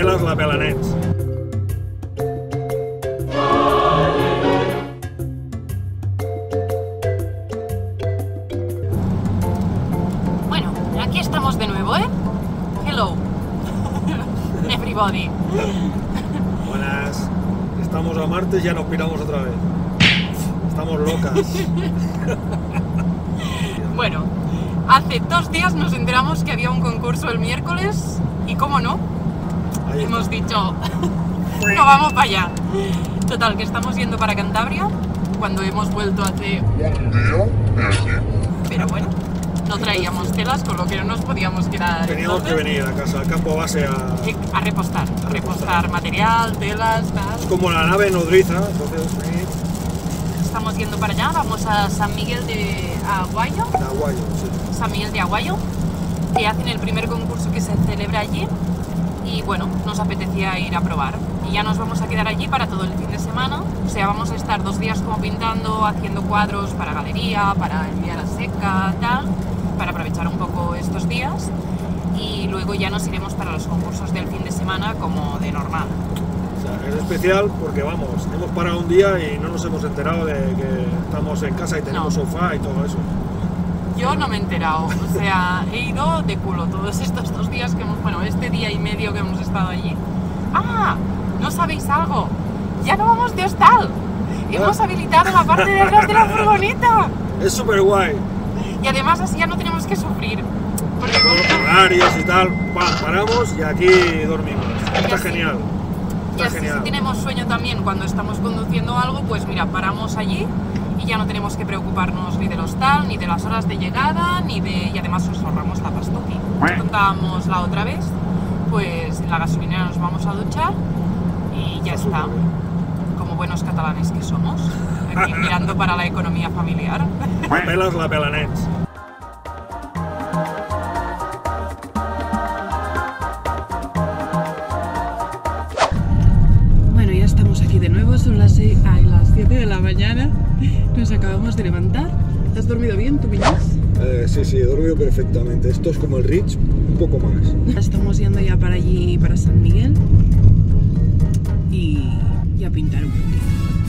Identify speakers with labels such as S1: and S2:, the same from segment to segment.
S1: Pelas la pelanets.
S2: Bueno, aquí estamos de nuevo, ¿eh? Hello, everybody.
S1: Buenas. Estamos a martes y ya nos piramos otra vez. Estamos locas.
S2: Bueno, hace 2 días nos enteramos que había un concurso el miércoles y cómo no,
S1: Ahí está.
S2: hemos dicho, no vamos para allá. Total, que estamos yendo para Cantabria cuando hemos vuelto hace un día. Pero bueno, no traíamos telas, con lo que no nos podíamos quedar.
S1: Teníamos que venir a casa, al campo base
S2: A repostar material, telas, tal.
S1: Es como la nave nodriza, entonces
S2: Estamos yendo para allá, vamos a San Miguel de Aguayo.
S1: de Aguayo, sí.
S2: San Miguel de Aguayo, que hacen el primer concurso que se celebra allí y bueno, nos apetecía ir a probar y ya nos vamos a quedar allí para todo el fin de semana, o sea, vamos a estar 2 días como pintando, haciendo cuadros para galería, para enviar a seca, tal, para aprovechar un poco estos días y luego ya nos iremos para los concursos del fin de semana como de normal.
S1: O sea, es especial porque vamos, hemos parado un día y no nos hemos enterado de que estamos en casa y tenemos
S2: No.
S1: sofá y todo eso.
S2: Yo no me he enterado, o sea, he ido de culo todos estos 2 días que hemos, bueno, este día y medio que hemos estado allí. ¡Ah! ¿No sabéis algo? ¡Ya no vamos de hostal! Hemos habilitado la parte de atrás de la furgoneta.
S1: Es súper guay.
S2: Y además así ya no tenemos que sufrir. Porque
S1: Todos los horarios y tal, paramos y aquí dormimos. Está
S2: así-
S1: genial.
S2: y
S1: Está
S2: así si
S1: genial.
S2: tenemos sueño también cuando estamos conduciendo algo, pues mira, paramos allí y ya no tenemos que preocuparnos ni del hostal, ni de las horas de llegada, ni de... y además nos ahorramos la pastuqui. Contábamos la otra vez, pues en la gasolinera nos vamos a duchar y ya está. Como buenos catalanes que somos, aquí mirando para la economía familiar.
S1: Pelas la pelanets.
S2: Bueno, ya estamos aquí de nuevo, son las 7 de la mañana, nos acabamos de levantar. ¿Has dormido bien, tú, Viñas?
S1: Sí, he dormido perfectamente. Esto es como el Rich, un poco más.
S2: Estamos yendo ya para allí, para San Miguel y a pintar un poquito.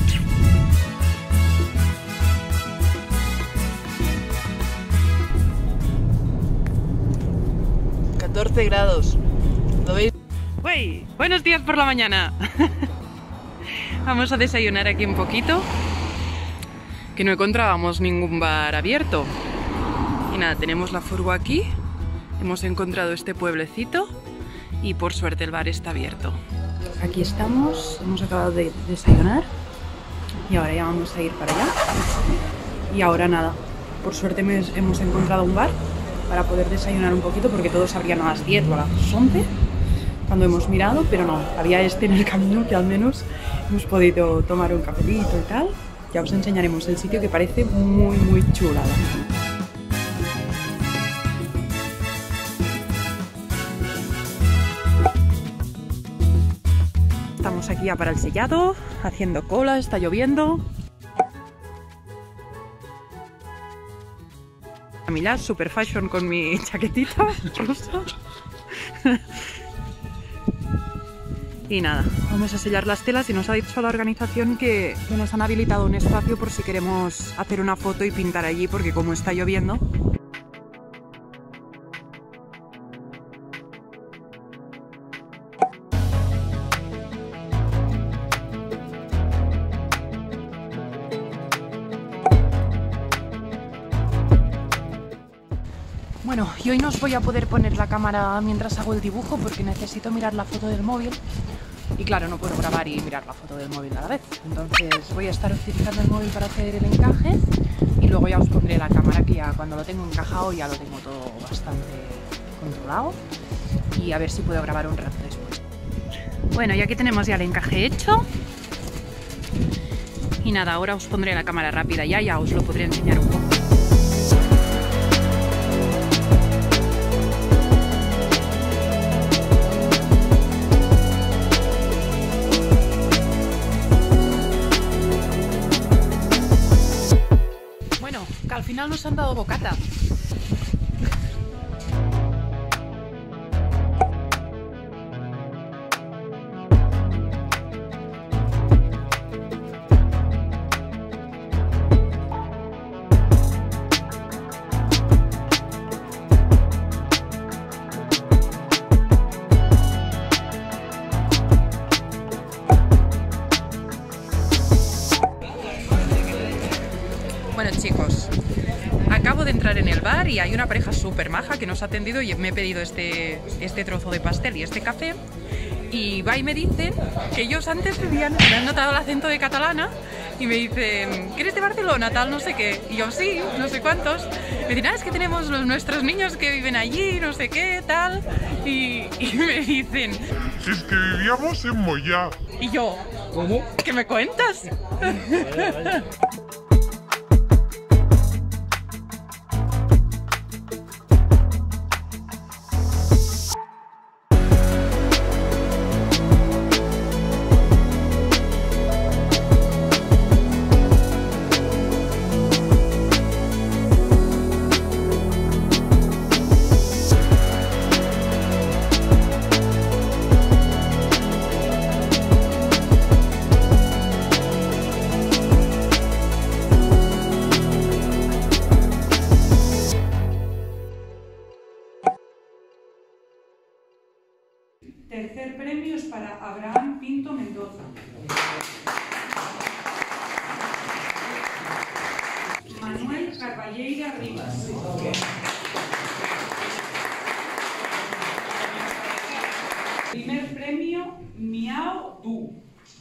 S2: ...14 grados, ¿lo veis? ¡Uy! Buenos días por la mañana. Vamos a desayunar aquí un poquito, que no encontrábamos ningún bar abierto. Y nada, tenemos la furgo aquí, hemos encontrado este pueblecito y por suerte el bar está abierto. Aquí estamos, hemos acabado de desayunar y ahora ya vamos a ir para allá. Y ahora nada, por suerte hemos encontrado un bar para poder desayunar un poquito porque todos abrían a las 10 o a las 11 cuando hemos mirado, pero no, había este en el camino que al menos hemos podido tomar un cafetito y tal. Ya os enseñaremos el sitio que parece muy chulada. Estamos aquí ya para el sellado, haciendo cola, está lloviendo. Mirad, super fashion con mi chaquetita rosa. Y nada, vamos a sellar las telas y nos ha dicho la organización que nos han habilitado un espacio por si queremos hacer una foto y pintar allí, porque como está lloviendo... Bueno, y hoy no os voy a poder poner la cámara mientras hago el dibujo porque necesito mirar la foto del móvil y claro, no puedo grabar y mirar la foto del móvil a la vez. Entonces voy a estar utilizando el móvil para hacer el encaje y luego ya os pondré la cámara, que ya cuando lo tengo encajado ya lo tengo todo bastante controlado, y a ver si puedo grabar un rato después. Bueno, y aquí tenemos ya el encaje hecho y nada, ahora os pondré la cámara rápida, ya os lo podré enseñar un poco. Que al final nos han dado bocata. chicos, acabo de entrar en el bar y hay una pareja súper maja que nos ha atendido y me he pedido este trozo de pastel y este café. Y va y me dicen que ellos antes me han notado el acento de catalana y me dicen, ¿que eres de Barcelona, tal, no sé qué? Y yo, sí, no sé cuántos. Me dicen, es que tenemos nuestros niños que viven allí, no sé qué, tal. Y me dicen,
S3: si es que vivíamos en Moyá.
S2: Y yo, ¿cómo? ¿Qué me cuentas?
S1: Vaya, vaya.
S2: Tercer premio es para Abraham Pinto Mendoza. Manuel Carballeira Rivas. Primer premio, Miao Du.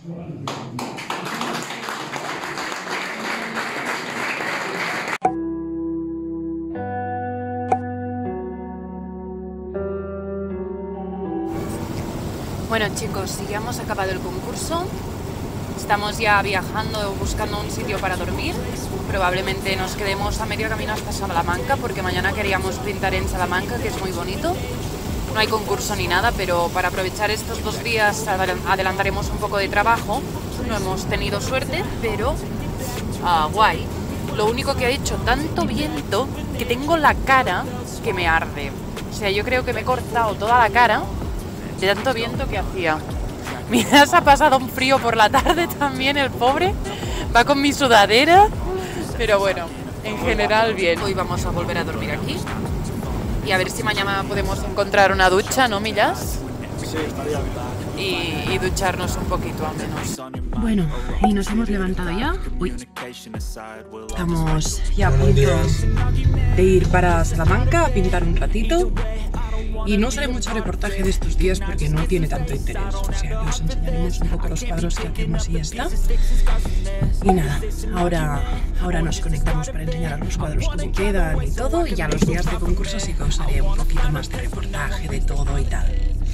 S2: Bueno chicos, ya hemos acabado el concurso, estamos ya viajando, buscando un sitio para dormir, probablemente nos quedemos a medio camino hasta Salamanca porque mañana queríamos pintar en Salamanca, que es muy bonito. No hay concurso ni nada, pero para aprovechar estos 2 días adelantaremos un poco de trabajo. No hemos tenido suerte, pero guay. Lo único que ha hecho tanto viento que tengo la cara que me arde. O sea, yo creo que me he cortado toda la cara de tanto viento que hacía. Mira, se ha pasado un frío por la tarde también, el pobre. Va con mi sudadera. Pero bueno, en general bien. Hoy vamos a volver a dormir aquí. Y a ver si mañana podemos encontrar una ducha, ¿no, Millas?
S1: Sí, estaría bien.
S2: Y ducharnos un poquito al menos. Bueno, y nos hemos levantado ya. Uy. Estamos ya a punto de ir para Salamanca a pintar un ratito. Y no sale mucho reportaje de estos días porque no tiene tanto interés. O sea, que os enseñaremos un poco los cuadros que hacemos y ya está. Y nada, ahora nos conectamos para enseñaros los cuadros cómo quedan y todo. Y ya los días de concurso sí que os haré un poquito más de reportaje de todo y tal.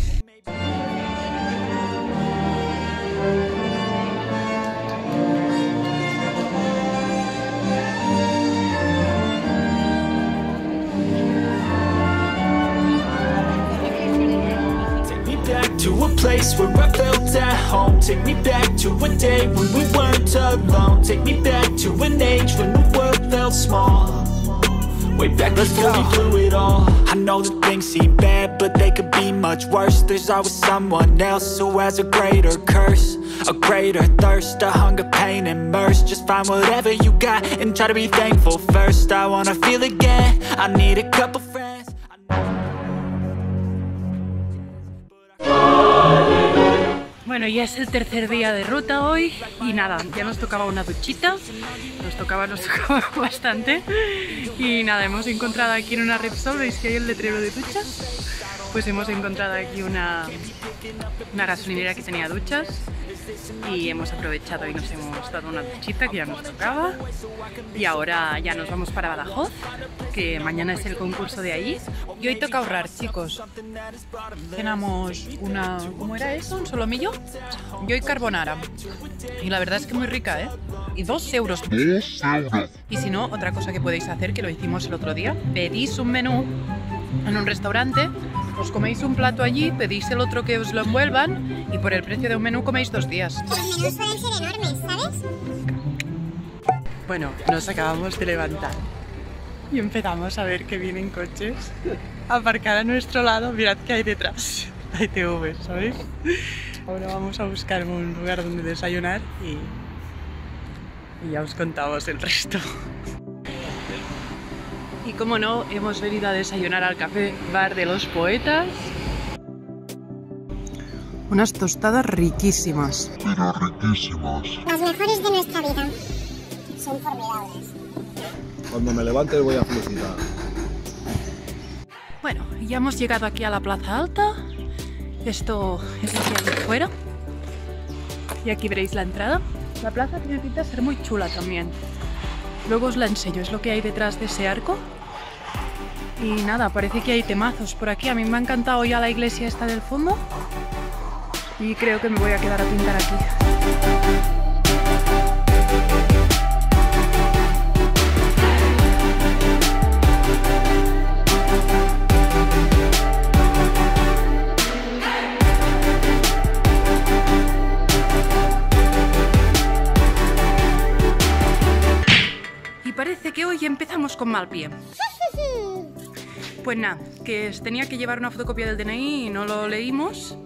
S4: To a place where I felt at home. Take me back to a day when we weren't alone. Take me back to an age when the world felt small. Way back before we blew it all. I know that things seem bad, but they could be much worse. There's always someone else who has a greater curse, a greater thirst, a hunger, pain, and mercy. Just find whatever you got and try to be thankful first. I wanna feel again, I need a couple friends.
S2: Bueno, ya es el tercer día de ruta hoy y nada, ya nos tocaba una duchita, nos tocaba bastante y nada, hemos encontrado aquí en una Repsol, veis que hay el letrero de duchas, pues hemos encontrado aquí una gasolinera que tenía duchas y hemos aprovechado y nos hemos dado una duchita que ya nos tocaba y ahora ya nos vamos para Badajoz, que mañana es el concurso de allí. Y hoy toca ahorrar, chicos. Cenamos una... ¿cómo era eso? ¿Un solomillo? Y hoy carbonara. Y la verdad es que muy rica, ¿eh? Y 2 euros.
S3: 2 euros.
S2: Y si no, otra cosa que podéis hacer, que lo hicimos el otro día, pedís un menú en un restaurante, os coméis un plato allí, pedís el otro que os lo envuelvan y por el precio de un menú coméis 2 días.
S5: Los menús pueden ser enormes, ¿sabes?
S2: Bueno, nos acabamos de levantar y empezamos a ver que vienen coches a aparcar a nuestro lado. Mirad que hay detrás, hay TV, ¿sabéis? Ahora vamos a buscar un lugar donde desayunar y ya os contamos el resto. Y como no, hemos venido a desayunar al café Bar de los Poetas. Unas tostadas riquísimas.
S3: Pero riquísimas.
S5: Las mejores de nuestra vida. Son formidables.
S1: Cuando me levante voy a felicitar.
S2: Bueno, ya hemos llegado aquí a la Plaza Alta. Esto es lo que hay afuera. Y aquí veréis la entrada. La plaza tiene pinta de ser muy chula también. Luego os la enseño, es lo que hay detrás de ese arco. Y nada, parece que hay temazos por aquí. A mí me ha encantado ya la iglesia esta del fondo. Y creo que me voy a quedar a pintar aquí. Parece que hoy empezamos con mal pie. Pues nada, que tenía que llevar una fotocopia del DNI y no lo leímos.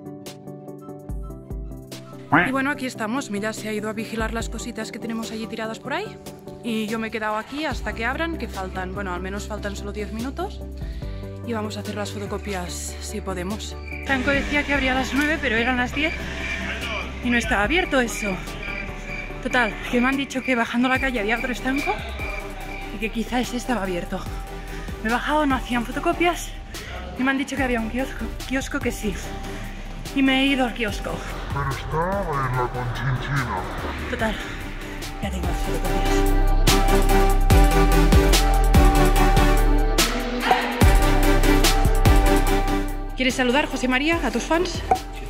S2: Y bueno, aquí estamos. Mira, se ha ido a vigilar las cositas que tenemos allí tiradas por ahí. Y yo me he quedado aquí hasta que abran, que faltan, bueno, al menos faltan solo 10 minutos. Y vamos a hacer las fotocopias si podemos. Franco decía que abría a las 9, pero eran las 10 y no estaba abierto eso. Total, que me han dicho que bajando la calle había otro estanco y que quizá ese estaba abierto. Me he bajado, no hacían fotocopias y me han dicho que había un kiosco que sí. Y me he ido al kiosco.
S3: Pero estaba en la Conchinchina.
S2: Total, ya tengo las fotocopias. ¿Quieres saludar, José María, a tus fans?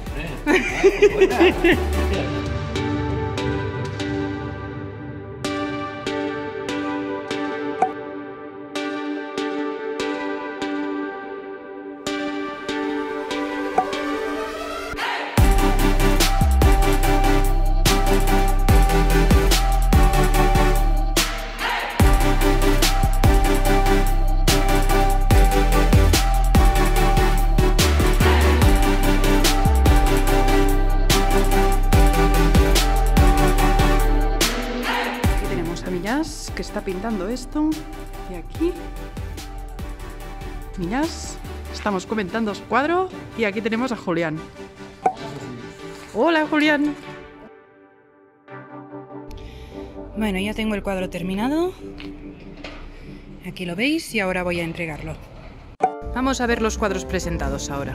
S2: Que está pintando esto y aquí Miñas, estamos comentando su cuadro y aquí tenemos a Julián. Hola, Julián. Bueno, ya tengo el cuadro terminado, aquí lo veis y ahora voy a entregarlo. Vamos a ver los cuadros presentados ahora.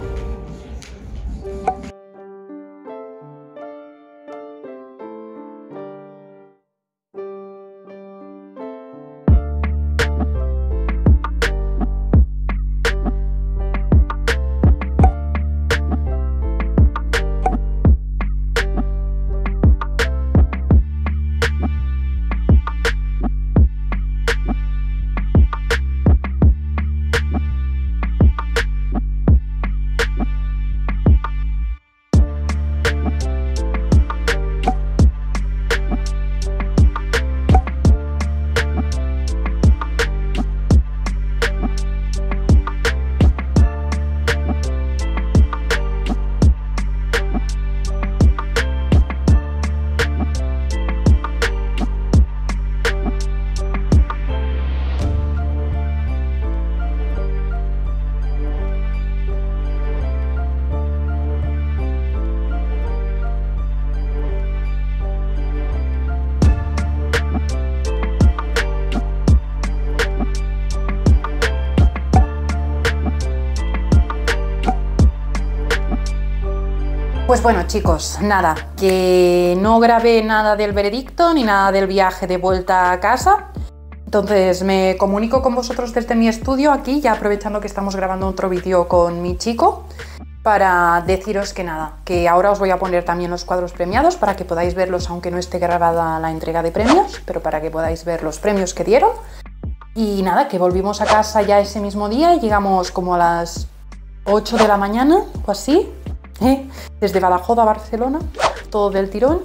S2: Pues bueno, chicos, nada, que no grabé nada del veredicto ni nada del viaje de vuelta a casa. Entonces me comunico con vosotros desde mi estudio aquí, ya aprovechando que estamos grabando otro vídeo con mi chico, para deciros que nada, que ahora os voy a poner también los cuadros premiados para que podáis verlos, aunque no esté grabada la entrega de premios, pero para que podáis ver los premios que dieron. Y nada, que volvimos a casa ya ese mismo día y llegamos como a las 8 de la mañana o así. Desde Badajoz a Barcelona, todo del tirón.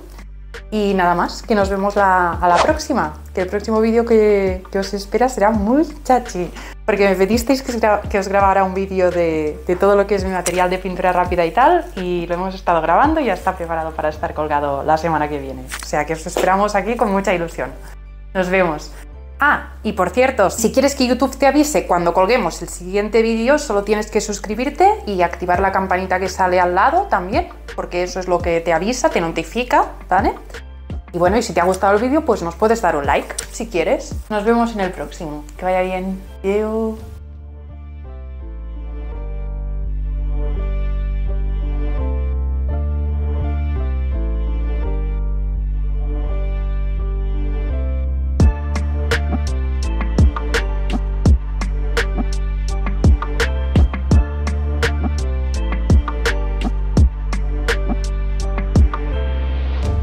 S2: Y nada más, que nos vemos a la próxima, que el próximo vídeo que os espera será muy chachi, porque me pedisteis que os grabara un vídeo de todo lo que es mi material de pintura rápida y tal, y lo hemos estado grabando y ya está preparado para estar colgado la semana que viene. O sea que os esperamos aquí con mucha ilusión. Nos vemos. Ah, y por cierto, si quieres que YouTube te avise cuando colguemos el siguiente vídeo, solo tienes que suscribirte y activar la campanita que sale al lado también, porque eso es lo que te avisa, te notifica, ¿vale? Y bueno, y si te ha gustado el vídeo, pues nos puedes dar un like, si quieres. Nos vemos en el próximo. Que vaya bien. Adiós.